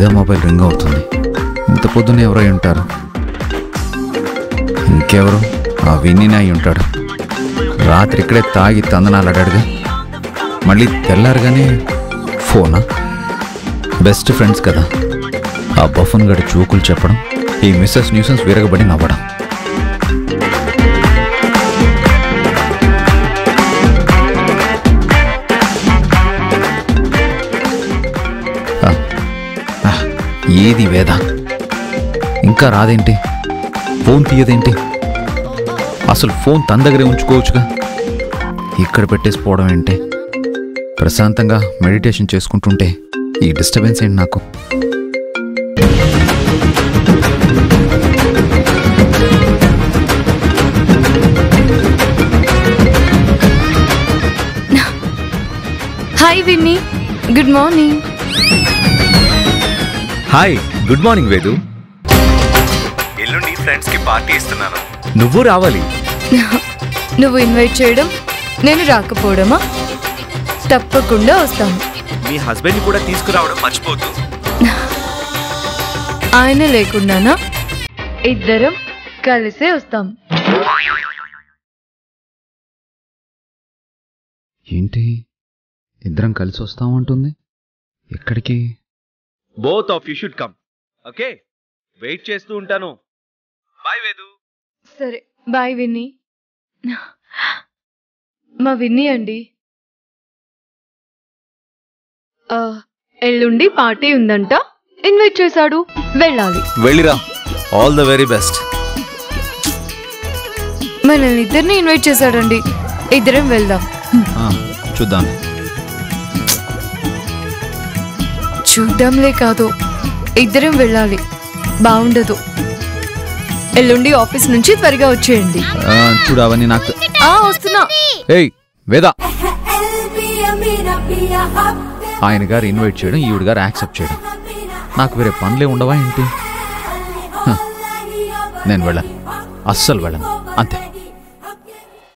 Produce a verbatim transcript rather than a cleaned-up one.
వేద mobile ring అవుతుంది. ఇంత పొద్దున్న ఎవరై ఉంటారు? ఇంకెవరు? ఆ విన్నీనే అయి ఉంటాడు. రాత్రి ఇక్కడే తాగి తందనాలు అడాడుగా మళ్ళీ తెల్లారుగానే ఫోనా? బెస్ట్ ఫ్రెండ్స్ కదా. ఆ బఫన్ గడి చూకులు చెప్పడం, ఈ మిస్సెస్ న్యూసెన్స్ విరగబడి నవ్వడం. ఏది వేద? ఇంకా రాదేంటి? ఫోన్ తీయదేంటి? అసలు ఫోన్ తన దగ్గరే ఉంచుకోవచ్చుగా. ఇక్కడ పెట్టేసిపోవడం ఏంటి? ప్రశాంతంగా మెడిటేషన్ చేసుకుంటుంటే ఈ డిస్టర్బెన్స్ ఏంటి నాకు? Hi Vinny, good morning. Hi, good morning Vedu. ఎల్లుండి ఫ్రెండ్స్ కి పార్టీ ఇస్తున్నాను, నువ్వు రావాలి. నువ్వు ఇన్వైట్ చేయడం, నేను రాకపోవడమా? తప్పకుండా వస్తాను. మీ హస్బెండ్ కూడా తీసుకురావడం మర్చిపోతూ. ఆయన లేకుండానా? ఇద్దరం కలిసే వస్తాం. ఏంటి ఇద్దరం కలిసి వస్తామంటుంది? ఎక్కడికి? Both of you should come. Okay, wait చేస్తూ ఉంటాను. బాయ్ వేదు. సరే, బాయ్ విన్నీ. మా విన్నీ అండి, ఎల్లుండి పార్టీ ఉందంట, ఇన్వైట్ చేశాడు, వెళ్ళాలి. వెళ్ళిరా, ఆల్ ద వెరీ బెస్ట్. మనల్ని ఇద్దరిని ఇన్వైట్ చేశాడండి, ఇద్దరం వెళ్దాం. చూద్దాం. చూద్దాంలే కాదు, ఇద్దరం వెళ్ళాలి, బాగుండదు. ఎల్లుండి ఆఫీస్ నుంచి త్వరగా వచ్చేయండి. చూడవని నాకు. వస్తున్నా. ఏయ్ వేద, ఆయన గారు ఇన్వైట్ చేయడం, ఈవిడ గారు యాక్సెప్ట్ చేయడం, నాకు వేరే పనులే ఉండవా ఏంటి? నేను వెళ్ళను, అస్సలు వెళ్ళను, అంతే.